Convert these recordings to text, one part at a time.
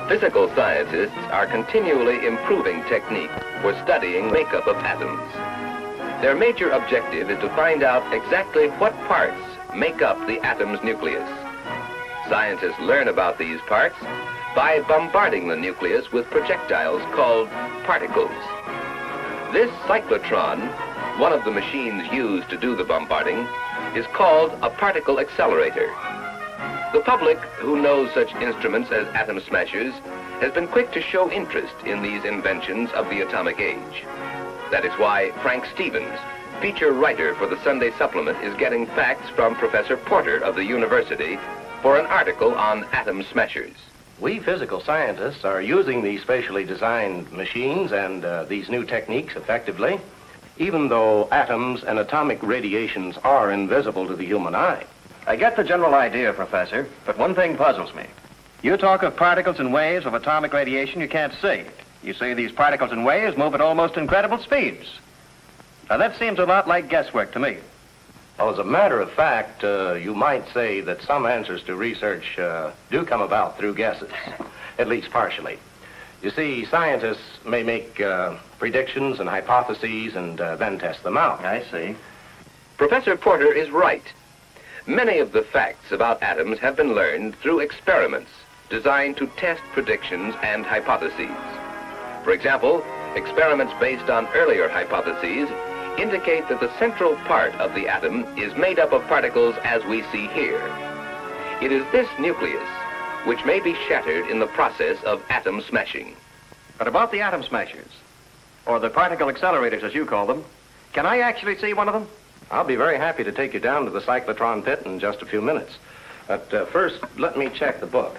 Physical scientists are continually improving techniques for studying makeup of atoms. Their major objective is to find out exactly what parts make up the atom's nucleus. Scientists learn about these parts by bombarding the nucleus with projectiles called particles. This cyclotron, one of the machines used to do the bombarding, is called a particle accelerator. The public, who knows such instruments as atom smashers, has been quick to show interest in these inventions of the atomic age. That is why Frank Stevens, feature writer for the Sunday Supplement, is getting facts from Professor Porter of the university for an article on atom smashers. We physical scientists are using these specially designed machines and these new techniques effectively, even though atoms and atomic radiations are invisible to the human eye. I get the general idea, Professor, but one thing puzzles me. You talk of particles and waves of atomic radiation you can't see. You say these particles and waves move at almost incredible speeds. Now, that seems a lot like guesswork to me. Well, as a matter of fact, you might say that some answers to research do come about through guesses, at least partially. You see, scientists may make predictions and hypotheses and then test them out. I see. Professor Porter is right. Many of the facts about atoms have been learned through experiments designed to test predictions and hypotheses. For example, experiments based on earlier hypotheses indicate that the central part of the atom is made up of particles as we see here. It is this nucleus which may be shattered in the process of atom smashing. But about the atom smashers, or the particle accelerators as you call them, can I actually see one of them? I'll be very happy to take you down to the cyclotron pit in just a few minutes. But first, let me check the book.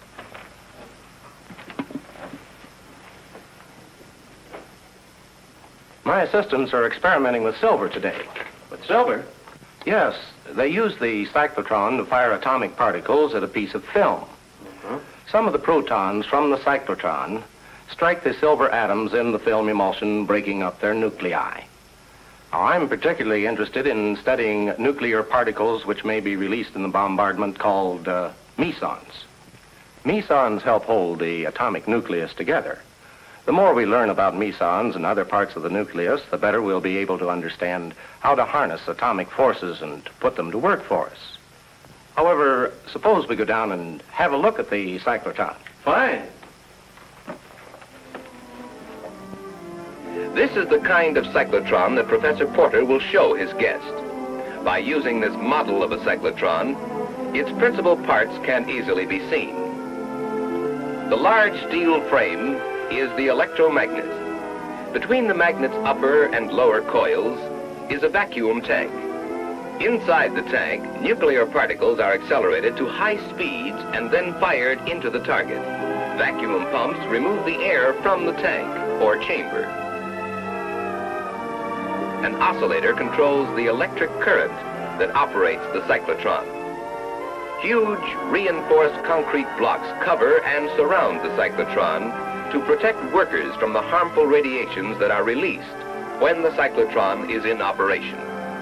My assistants are experimenting with silver today. With silver? Yes, they use the cyclotron to fire atomic particles at a piece of film. Some of the protons from the cyclotron strike the silver atoms in the film emulsion, breaking up their nuclei. Now, I'm particularly interested in studying nuclear particles which may be released in the bombardment called mesons. Mesons help hold the atomic nucleus together. The more we learn about mesons and other parts of the nucleus, the better we'll be able to understand how to harness atomic forces and to put them to work for us. However, suppose we go down and have a look at the cyclotron. Fine. This is the kind of cyclotron that Professor Porter will show his guest. By using this model of a cyclotron, its principal parts can easily be seen. The large steel frame is the electromagnet. Between the magnet's upper and lower coils is a vacuum tank. Inside the tank, nuclear particles are accelerated to high speeds and then fired into the target. Vacuum pumps remove the air from the tank or chamber. An oscillator controls the electric current that operates the cyclotron. Huge reinforced concrete blocks cover and surround the cyclotron to protect workers from the harmful radiations that are released when the cyclotron is in operation.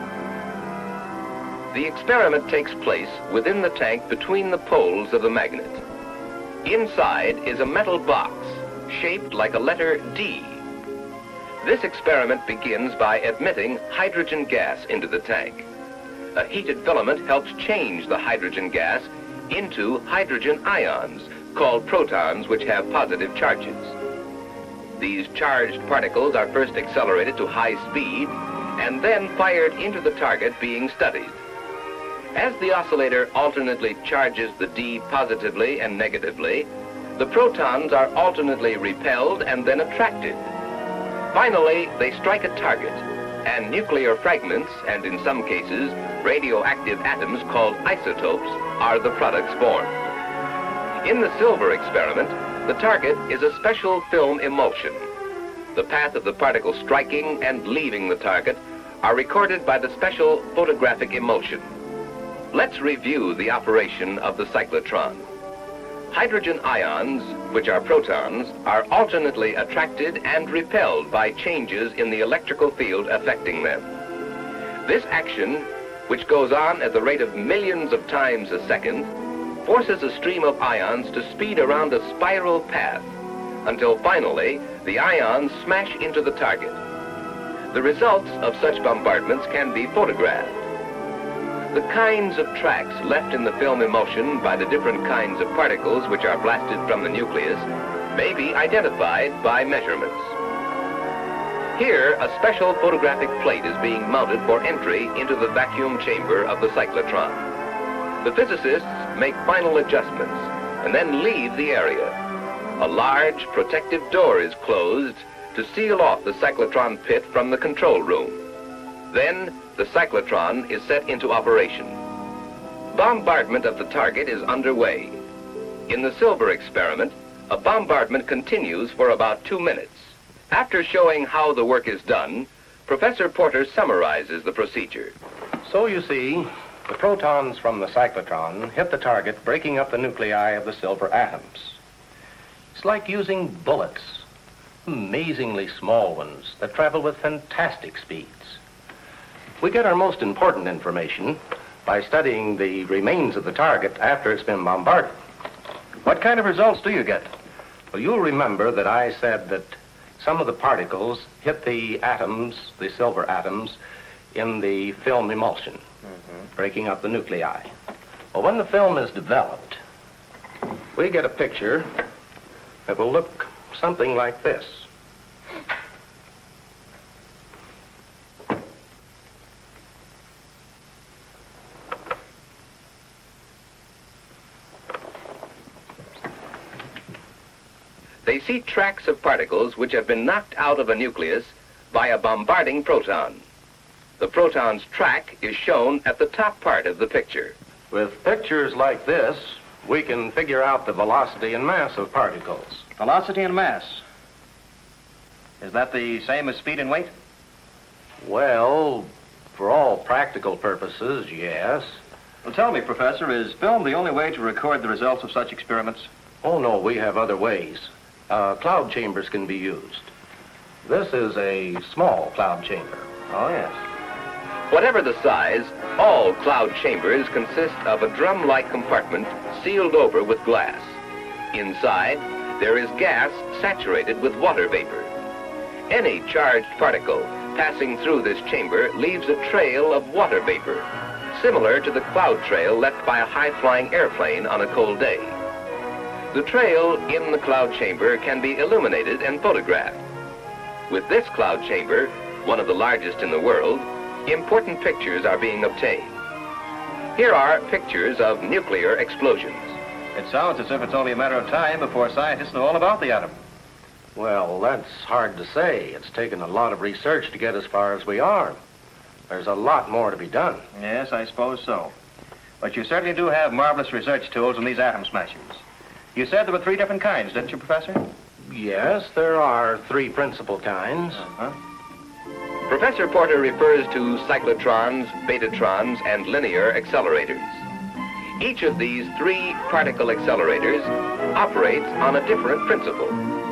The experiment takes place within the tank between the poles of the magnet. Inside is a metal box shaped like a letter D. This experiment begins by admitting hydrogen gas into the tank. A heated filament helps change the hydrogen gas into hydrogen ions, called protons, which have positive charges. These charged particles are first accelerated to high speed and then fired into the target being studied. As the oscillator alternately charges the D positively and negatively, the protons are alternately repelled and then attracted. Finally, they strike a target, and nuclear fragments, and in some cases, radioactive atoms called isotopes, are the products formed. In the silver experiment, the target is a special film emulsion. The path of the particle striking and leaving the target are recorded by the special photographic emulsion. Let's review the operation of the cyclotron. Hydrogen ions, which are protons, are alternately attracted and repelled by changes in the electrical field affecting them. This action, which goes on at the rate of millions of times a second, forces a stream of ions to speed around a spiral path until finally the ions smash into the target. The results of such bombardments can be photographed. The kinds of tracks left in the film emulsion by the different kinds of particles which are blasted from the nucleus may be identified by measurements. Here, a special photographic plate is being mounted for entry into the vacuum chamber of the cyclotron. The physicists make final adjustments and then leave the area. A large protective door is closed to seal off the cyclotron pit from the control room. Then, the cyclotron is set into operation. Bombardment of the target is underway. In the silver experiment, a bombardment continues for about 2 minutes. After showing how the work is done, Professor Porter summarizes the procedure. So you see, the protons from the cyclotron hit the target, breaking up the nuclei of the silver atoms. It's like using bullets, amazingly small ones that travel with fantastic speeds. We get our most important information by studying the remains of the target after it's been bombarded. What kind of results do you get? Well, you'll remember that I said that some of the particles hit the atoms, the silver atoms, in the film emulsion, breaking up the nuclei. Well, when the film is developed, we get a picture that will look something like this. They see tracks of particles which have been knocked out of a nucleus by a bombarding proton. The proton's track is shown at the top part of the picture. With pictures like this, we can figure out the velocity and mass of particles. Velocity and mass. Is that the same as speed and weight? Well, for all practical purposes, yes. Well, tell me, Professor, is film the only way to record the results of such experiments? Oh, no, we have other ways. Cloud chambers can be used. This is a small cloud chamber. Oh, yes. Whatever the size, all cloud chambers consist of a drum-like compartment sealed over with glass. Inside, there is gas saturated with water vapor. Any charged particle passing through this chamber leaves a trail of water vapor, similar to the cloud trail left by a high-flying airplane on a cold day. The trail in the cloud chamber can be illuminated and photographed. With this cloud chamber, one of the largest in the world, important pictures are being obtained. Here are pictures of nuclear explosions. It sounds as if it's only a matter of time before scientists know all about the atom. Well, that's hard to say. It's taken a lot of research to get as far as we are. There's a lot more to be done. Yes, I suppose so. But you certainly do have marvelous research tools in these atom smashers. You said there were 3 different kinds, didn't you, Professor? Yes, there are 3 principal kinds. Professor Porter refers to cyclotrons, betatrons, and linear accelerators. Each of these 3 particle accelerators operates on a different principle.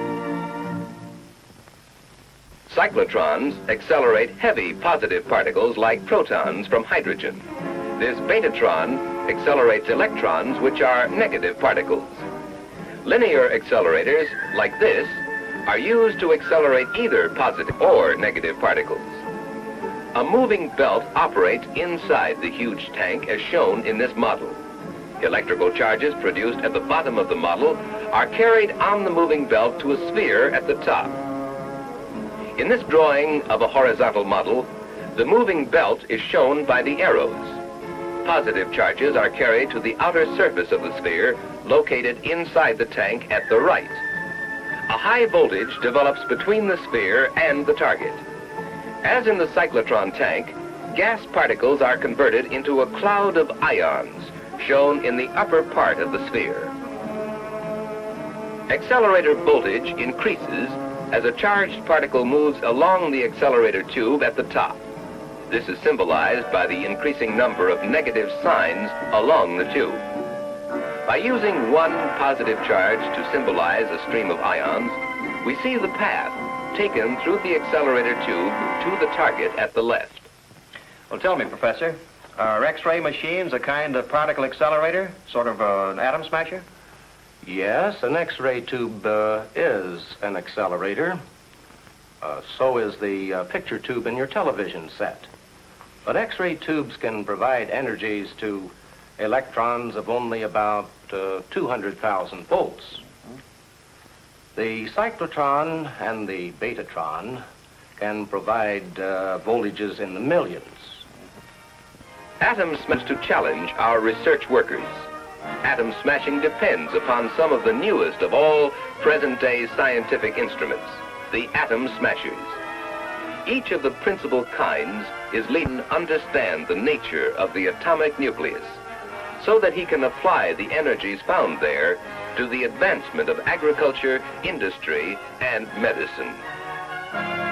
Cyclotrons accelerate heavy positive particles like protons from hydrogen. This betatron accelerates electrons, which are negative particles. Linear accelerators, like this, are used to accelerate either positive or negative particles. A moving belt operates inside the huge tank as shown in this model. Electrical charges produced at the bottom of the model are carried on the moving belt to a sphere at the top. In this drawing of a horizontal model, the moving belt is shown by the arrows. Positive charges are carried to the outer surface of the sphere, located inside the tank at the right. A high voltage develops between the sphere and the target. As in the cyclotron tank, gas particles are converted into a cloud of ions, shown in the upper part of the sphere. Accelerator voltage increases as a charged particle moves along the accelerator tube at the top. This is symbolized by the increasing number of negative signs along the tube. By using one positive charge to symbolize a stream of ions, we see the path taken through the accelerator tube to the target at the left. Well, tell me, Professor, Are X-ray machines a kind of particle accelerator, sort of an atom smasher? Yes, an X-ray tube is an accelerator. So is the picture tube in your television set. But X-ray tubes can provide energies to electrons of only about 200,000 volts. The cyclotron and the betatron can provide voltages in the millions. Atom smash to challenge our research workers. Atom smashing depends upon some of the newest of all present-day scientific instruments, the atom smashers. Each of the principal kinds is leading to understand the nature of the atomic nucleus, so that he can apply the energies found there to the advancement of agriculture, industry, and medicine.